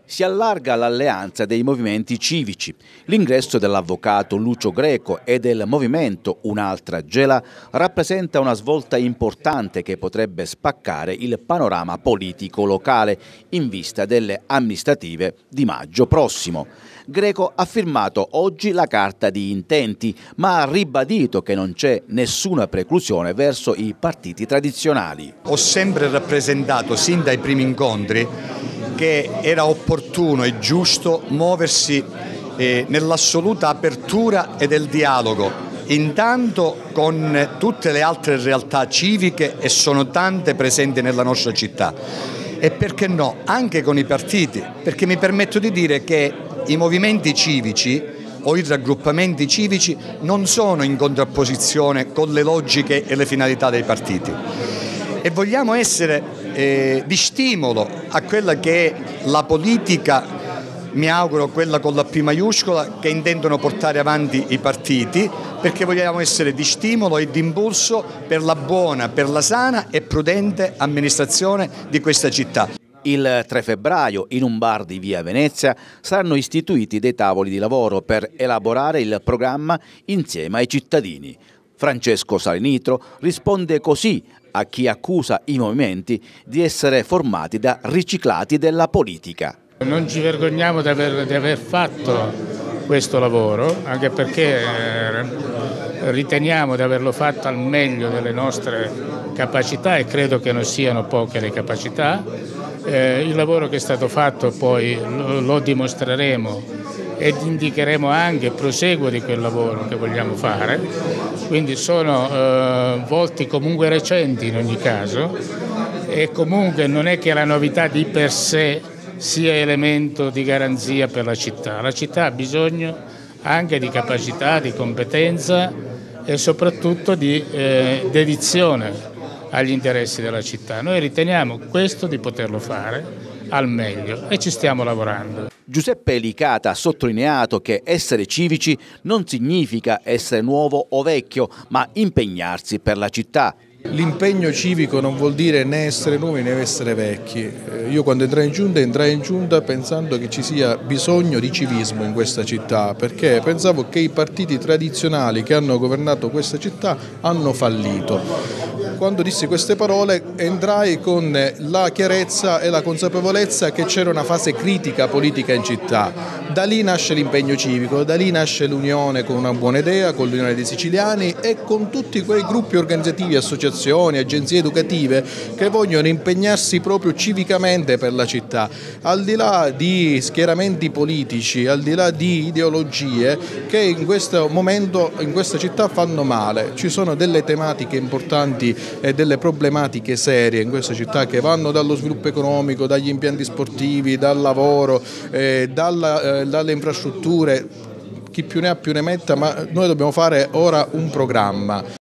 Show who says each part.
Speaker 1: Si allarga l'alleanza dei movimenti civici. L'ingresso dell'avvocato Lucio Greco e del movimento Un'altra Gela rappresenta una svolta importante che potrebbe spaccare il panorama politico locale in vista delle amministrative di maggio prossimo. Greco ha firmato oggi la carta di intenti, ma ha ribadito che non c'è nessuna preclusione verso i partiti tradizionali.
Speaker 2: Ho sempre rappresentato, sin dai primi incontri, che era opportuno e giusto muoversi nell'assoluta apertura e del dialogo, intanto con tutte le altre realtà civiche, e sono tante presenti nella nostra città, e perché no, anche con i partiti, perché mi permetto di dire che i movimenti civici o i raggruppamenti civici non sono in contrapposizione con le logiche e le finalità dei partiti, e vogliamo essere di stimolo a quella che è la politica, mi auguro quella con la P maiuscola, che intendono portare avanti i partiti, perché vogliamo essere di stimolo e di impulso per la buona, per la sana e prudente amministrazione di questa città.
Speaker 1: Il 3 febbraio in un bar di Via Venezia saranno istituiti dei tavoli di lavoro per elaborare il programma insieme ai cittadini. Francesco Salinitro risponde così a chi accusa i movimenti di essere formati da riciclati della politica.
Speaker 3: Non ci vergogniamo di aver fatto questo lavoro, anche perché riteniamo di averlo fatto al meglio delle nostre capacità, e credo che non siano poche le capacità. Il lavoro che è stato fatto poi lo dimostreremo ed indicheremo anche il proseguo di quel lavoro che vogliamo fare, quindi sono volti comunque recenti in ogni caso, e comunque non è che la novità di per sé sia elemento di garanzia per la città. La città ha bisogno anche di capacità, di competenza e soprattutto di dedizione agli interessi della città. Noi riteniamo questo di poterlo fare al meglio e ci stiamo lavorando.
Speaker 1: Giuseppe Licata ha sottolineato che essere civici non significa essere nuovo o vecchio, ma impegnarsi per la città.
Speaker 4: L'impegno civico non vuol dire né essere nuovi né essere vecchi. Io quando entrai in giunta pensando che ci sia bisogno di civismo in questa città, perché pensavo che i partiti tradizionali che hanno governato questa città hanno fallito. Quando dissi queste parole entrai con la chiarezza e la consapevolezza che c'era una fase critica politica in città. Da lì nasce l'impegno civico, da lì nasce l'unione con una buona idea, con l'Unione dei Siciliani e con tutti quei gruppi organizzativi, associazioni, agenzie educative che vogliono impegnarsi proprio civicamente per la città. Al di là di schieramenti politici, al di là di ideologie che in questo momento in questa città fanno male. Ci sono delle tematiche importanti e delle problematiche serie in questa città che vanno dallo sviluppo economico, dagli impianti sportivi, dal lavoro, dalle infrastrutture. Chi più ne ha più ne metta, ma noi dobbiamo fare ora un programma.